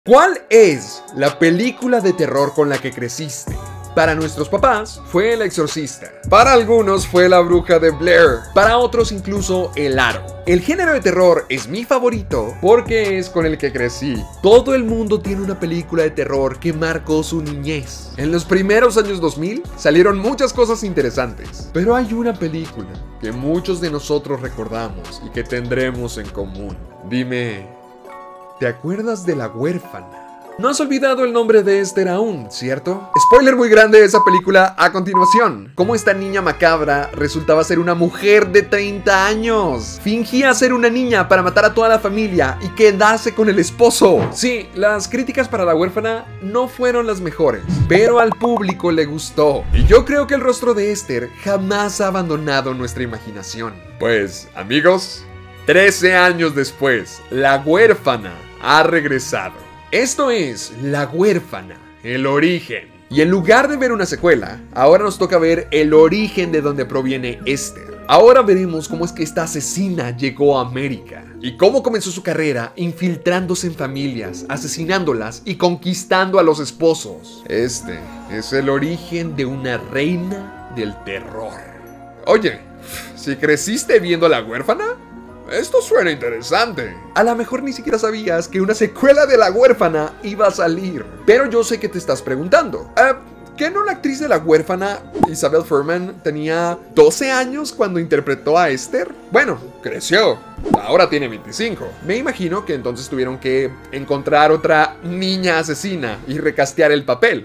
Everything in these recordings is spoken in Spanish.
¿Cuál es la película de terror con la que creciste? Para nuestros papás fue El Exorcista. Para algunos fue La Bruja de Blair. Para otros incluso El Aro. El género de terror es mi favorito porque es con el que crecí. Todo el mundo tiene una película de terror que marcó su niñez. En los primeros años 2000 salieron muchas cosas interesantes. Pero hay una película que muchos de nosotros recordamos y que tendremos en común. Dime, ¿te acuerdas de La Huérfana? No has olvidado el nombre de Esther aún, ¿cierto? Spoiler muy grande de esa película a continuación. Cómo esta niña macabra resultaba ser una mujer de 30 años. Fingía ser una niña para matar a toda la familia y quedarse con el esposo. Sí, las críticas para La Huérfana no fueron las mejores, pero al público le gustó. Y yo creo que el rostro de Esther jamás ha abandonado nuestra imaginación. Pues, amigos, 13 años después, La Huérfana ha regresado. Esto es La Huérfana, el origen. Y en lugar de ver una secuela, ahora nos toca ver el origen de donde proviene Esther. Ahora veremos cómo es que esta asesina llegó a América y cómo comenzó su carrera infiltrándose en familias, asesinándolas y conquistando a los esposos. Este es el origen de una reina del terror. Oye, si creciste viendo La Huérfana, esto suena interesante. A lo mejor ni siquiera sabías que una secuela de La Huérfana iba a salir. Pero yo sé que te estás preguntando, ¿qué no la actriz de La Huérfana, Isabelle Fuhrman, tenía 12 años cuando interpretó a Esther? Bueno, creció. Ahora tiene 25. Me imagino que entonces tuvieron que encontrar otra niña asesina y recastear el papel.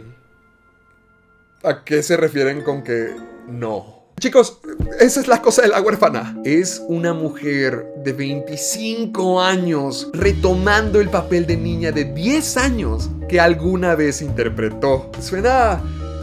¿A qué se refieren con que no? Chicos, esa es la cosa de La Huérfana. Es una mujer de 25 años retomando el papel de niña de 10 años que alguna vez interpretó. Suena...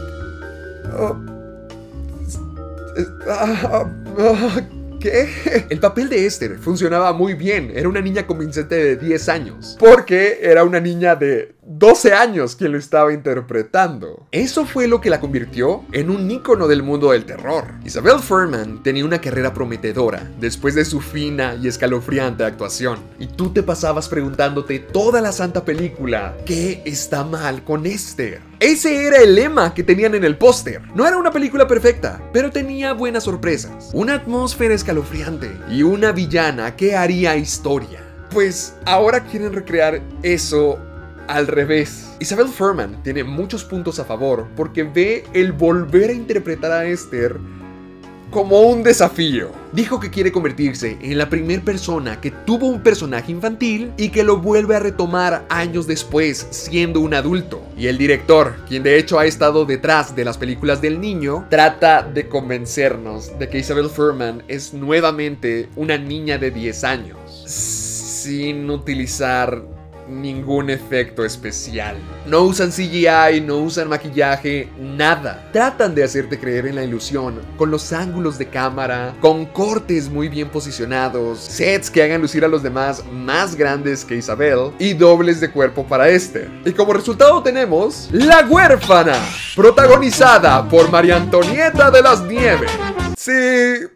¿Qué? El papel de Esther funcionaba muy bien. Era una niña convincente de 10 años. Porque era una niña de 12 años quien lo estaba interpretando. Eso fue lo que la convirtió en un ícono del mundo del terror. Isabelle Fuhrman tenía una carrera prometedora después de su fina y escalofriante actuación. Y tú te pasabas preguntándote toda la santa película, ¿qué está mal con Esther? Ese era el lema que tenían en el póster. No era una película perfecta, pero tenía buenas sorpresas, una atmósfera escalofriante y una villana que haría historia. Pues ahora quieren recrear eso al revés. Isabelle Fuhrman tiene muchos puntos a favor porque ve el volver a interpretar a Esther como un desafío. Dijo que quiere convertirse en la primera persona que tuvo un personaje infantil y que lo vuelve a retomar años después siendo un adulto. Y el director, quien de hecho ha estado detrás de las películas del niño, trata de convencernos de que Isabelle Fuhrman es nuevamente una niña de 10 años sin utilizar ningún efecto especial. No usan CGI, no usan maquillaje, nada. Tratan de hacerte creer en la ilusión con los ángulos de cámara, con cortes muy bien posicionados, sets que hagan lucir a los demás más grandes que Isabelle y dobles de cuerpo para Esther. Y como resultado tenemos La Huérfana, protagonizada por María Antonieta de las Nieves. Sí,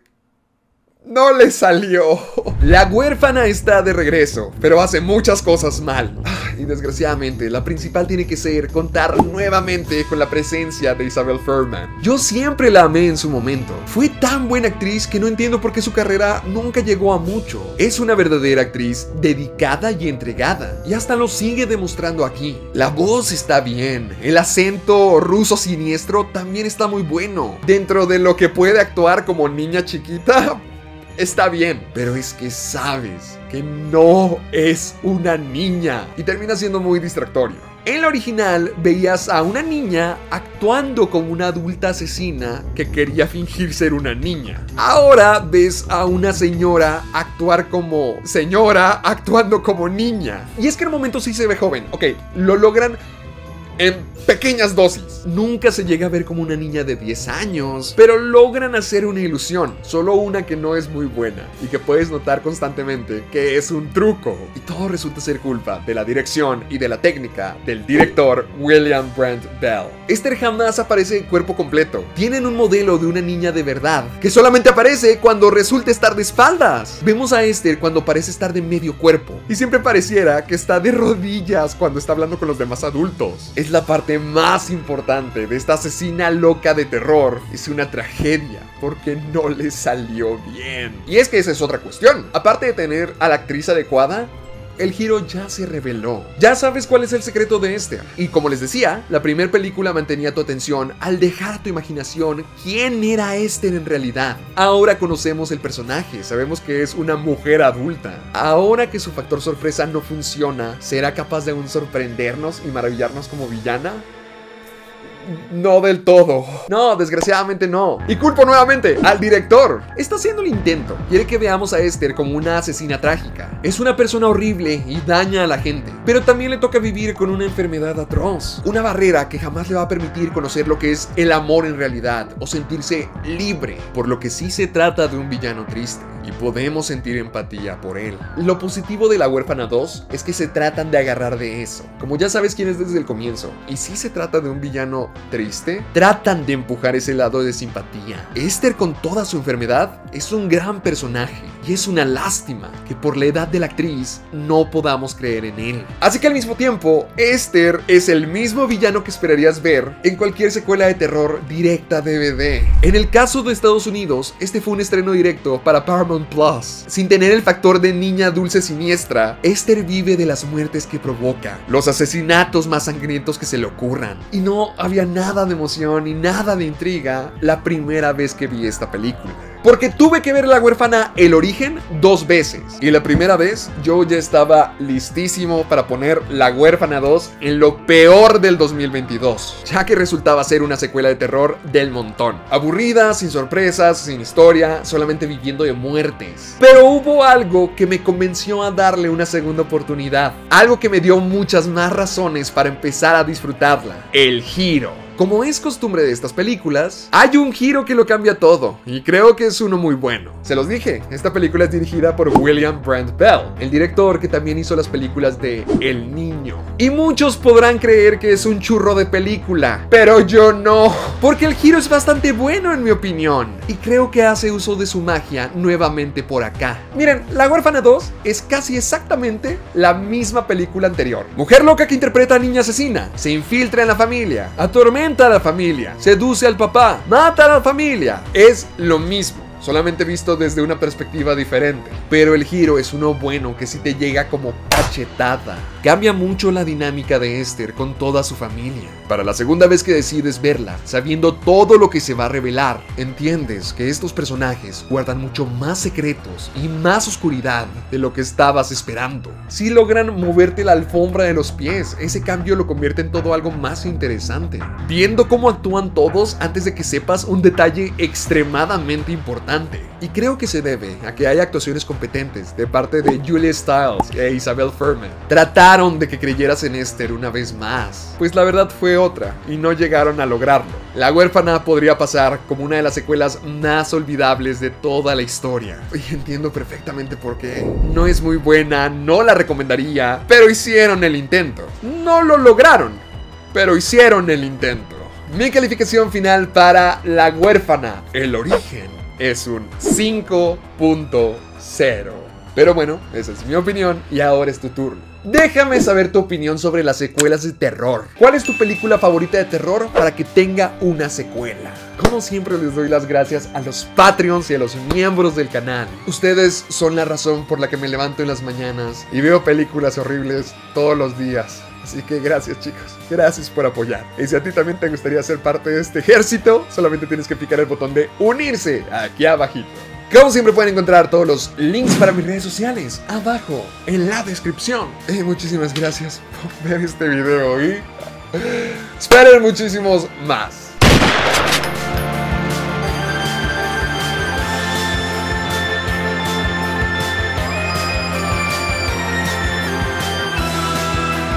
no le salió. La Huérfana está de regreso, pero hace muchas cosas mal. Y desgraciadamente, la principal tiene que ser contar nuevamente con la presencia de Isabelle Fuhrman. Yo siempre la amé en su momento. Fue tan buena actriz que no entiendo por qué su carrera nunca llegó a mucho. Es una verdadera actriz dedicada y entregada, y hasta lo sigue demostrando aquí. La voz está bien, el acento ruso siniestro también está muy bueno. Dentro de lo que puede actuar como niña chiquita, está bien, pero es que sabes que no es una niña y termina siendo muy distractorio. En la original veías a una niña actuando como una adulta asesina que quería fingir ser una niña. Ahora ves a una señora actuar como señora actuando como niña. Y es que en el momento sí se ve joven. Ok, lo logran en pequeñas dosis. Nunca se llega a ver como una niña de 10 años, pero logran hacer una ilusión, solo una que no es muy buena y que puedes notar constantemente que es un truco. Y todo resulta ser culpa de la dirección y de la técnica del director William Brent Bell. Esther jamás aparece en cuerpo completo. Tienen un modelo de una niña de verdad que solamente aparece cuando resulta estar de espaldas. Vemos a Esther cuando parece estar de medio cuerpo y siempre pareciera que está de rodillas cuando está hablando con los demás adultos. Es la parte más importante de esta asesina loca de terror. Es una tragedia porque no le salió bien. Y es que esa es otra cuestión. Aparte de tener a la actriz adecuada, el giro ya se reveló. Ya sabes cuál es el secreto de Esther. Y como les decía, la primera película mantenía tu atención al dejar a tu imaginación quién era Esther en realidad. Ahora conocemos el personaje, sabemos que es una mujer adulta. Ahora que su factor sorpresa no funciona, ¿será capaz de aún sorprendernos y maravillarnos como villana? No del todo. No, desgraciadamente no. Y culpo nuevamente al director. Está haciendo el intento. Quiere que veamos a Esther como una asesina trágica. Es una persona horrible y daña a la gente. Pero también le toca vivir con una enfermedad atroz. Una barrera que jamás le va a permitir conocer lo que es el amor en realidad o sentirse libre. Por lo que sí se trata de un villano triste. Y podemos sentir empatía por él. Lo positivo de La Huérfana 2 es que se tratan de agarrar de eso. Como ya sabes quién es desde el comienzo, y si se trata de un villano triste, tratan de empujar ese lado de simpatía. Esther, con toda su enfermedad, es un gran personaje. Y es una lástima que por la edad de la actriz no podamos creer en él. Así que al mismo tiempo, Esther es el mismo villano que esperarías ver en cualquier secuela de terror directa DVD. En el caso de Estados Unidos, este fue un estreno directo para Paramount Plus. Sin tener el factor de niña dulce siniestra, Esther vive de las muertes que provoca, los asesinatos más sangrientos que se le ocurran. Y no había nada de emoción ni nada de intriga la primera vez que vi esta película. Porque tuve que ver La Huérfana El Origen 2 veces. Y la primera vez yo ya estaba listísimo para poner La Huérfana 2 en lo peor del 2022, ya que resultaba ser una secuela de terror del montón. Aburrida, sin sorpresas, sin historia, solamente viviendo de muertes. Pero hubo algo que me convenció a darle una segunda oportunidad. Algo que me dio muchas más razones para empezar a disfrutarla. El giro. Como es costumbre de estas películas, hay un giro que lo cambia todo, y creo que es uno muy bueno. Se los dije, esta película es dirigida por William Brent Bell, el director que también hizo las películas de El Niño. Y muchos podrán creer que es un churro de película, pero yo no, porque el giro es bastante bueno en mi opinión, y creo que hace uso de su magia nuevamente por acá. Miren, La Huérfana 2 es casi exactamente la misma película anterior. Mujer loca que interpreta a niña asesina, se infiltra en la familia, atormenta a la familia, seduce al papá, mata a la familia. Es lo mismo, solamente visto desde una perspectiva diferente. Pero el giro es uno bueno que sí te llega como cachetada. Cambia mucho la dinámica de Esther con toda su familia. Para la segunda vez que decides verla, sabiendo todo lo que se va a revelar, entiendes que estos personajes guardan mucho más secretos y más oscuridad de lo que estabas esperando. Si logran moverte la alfombra de los pies, ese cambio lo convierte en todo algo más interesante. Viendo cómo actúan todos antes de que sepas un detalle extremadamente importante. Y creo que se debe a que hay actuaciones competentes de parte de Julia Stiles e Isabelle Fuhrman. Trataron de que creyeras en Esther una vez más, pues la verdad fue otra y no llegaron a lograrlo. La Huérfana podría pasar como una de las secuelas más olvidables de toda la historia. Y entiendo perfectamente por qué. No es muy buena, no la recomendaría, pero hicieron el intento. No lo lograron, pero hicieron el intento. Mi calificación final para La Huérfana El Origen es un 5.0. Pero bueno, esa es mi opinión y ahora es tu turno. Déjame saber tu opinión sobre las secuelas de terror. ¿Cuál es tu película favorita de terror para que tenga una secuela? Como siempre les doy las gracias a los Patreons y a los miembros del canal. Ustedes son la razón por la que me levanto en las mañanas y veo películas horribles todos los días. Así que gracias, chicos, gracias por apoyar. Y si a ti también te gustaría ser parte de este ejército, solamente tienes que picar el botón de unirse aquí abajito. Como siempre pueden encontrar todos los links para mis redes sociales abajo en la descripción. Muchísimas gracias por ver este video y esperen muchísimos más.